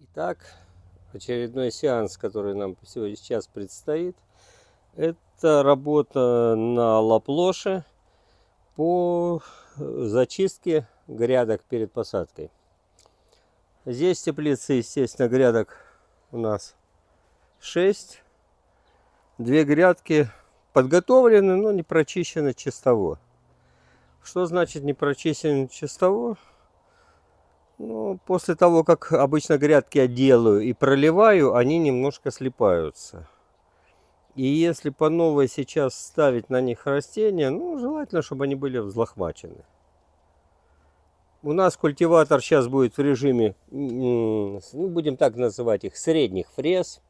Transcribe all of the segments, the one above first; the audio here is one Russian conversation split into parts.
Итак, очередной сеанс, который нам сегодня сейчас предстоит, это работа на лаплоше по зачистке грядок перед посадкой. Здесь теплицы, естественно, грядок у нас 6. 2 грядки подготовлены, но не прочищены чистово. Что значит не прочищены чистово? Ну, после того, как обычно грядки я делаю и проливаю, они немножко слипаются. И если по новой сейчас ставить на них растения, ну, желательно, чтобы они были взлохмачены. У нас культиватор сейчас будет в режиме, ну, будем так называть их, средних фрез.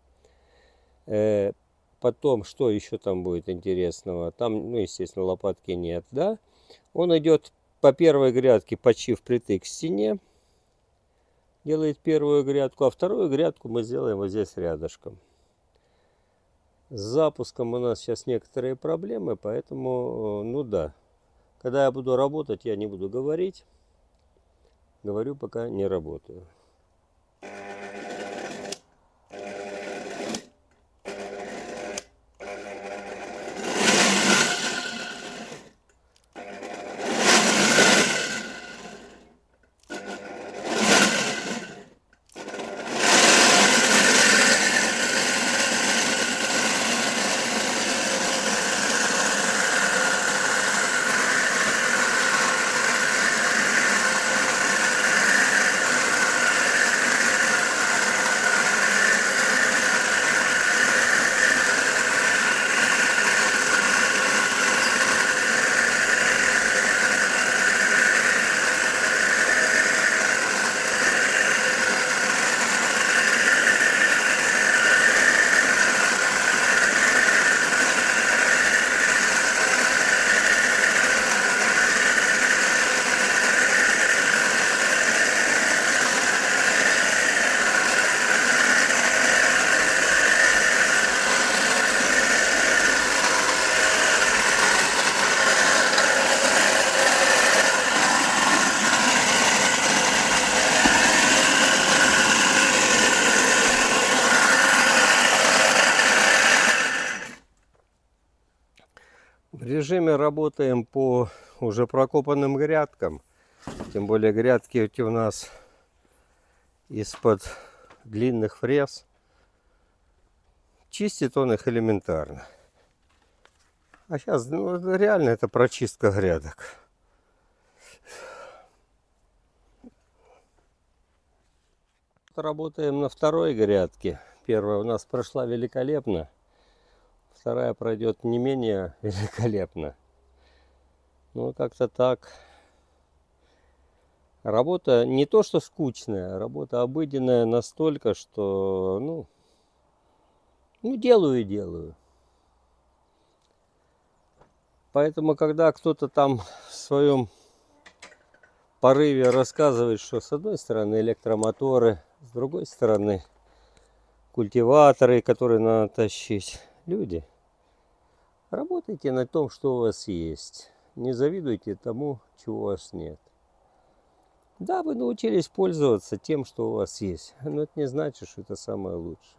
Потом, что еще там будет интересного? Там, ну, естественно, лопатки нет, да? Он идет по первой грядке почти впритык к стене. Делает первую грядку, а вторую грядку мы сделаем вот здесь рядышком. С запуском у нас сейчас некоторые проблемы, поэтому, ну да, когда я буду работать, я не буду говорить. Говорю, пока не работаю. В режиме работаем по уже прокопанным грядкам. Тем более грядки эти у нас из-под длинных фрез. Чистит он их элементарно. А сейчас, ну, реально это прочистка грядок. Работаем на второй грядке. Первая у нас прошла великолепно. Вторая пройдет не менее великолепно. Ну, как-то так. Работа не то что скучная, работа обыденная настолько, что, ну делаю и делаю. Поэтому, когда кто-то там в своем порыве рассказывает, что с одной стороны электромоторы, с другой стороны культиваторы, которые надо тащить. Люди, работайте на том, что у вас есть. Не завидуйте тому, чего у вас нет. Да, вы научились пользоваться тем, что у вас есть. Но это не значит, что это самое лучшее.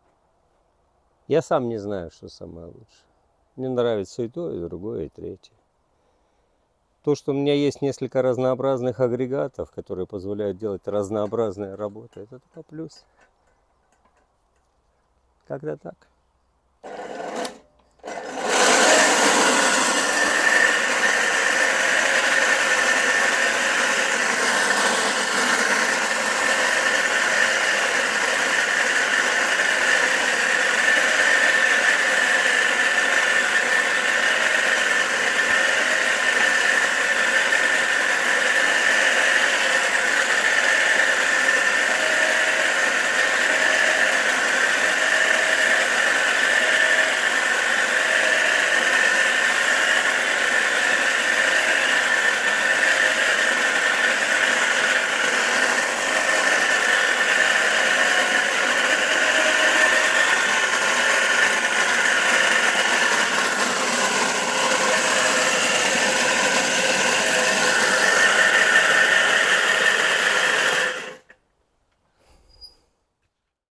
Я сам не знаю, что самое лучшее. Мне нравится и то, и другое, и третье. То, что у меня есть несколько разнообразных агрегатов, которые позволяют делать разнообразные работы, это только плюс. Как-то так.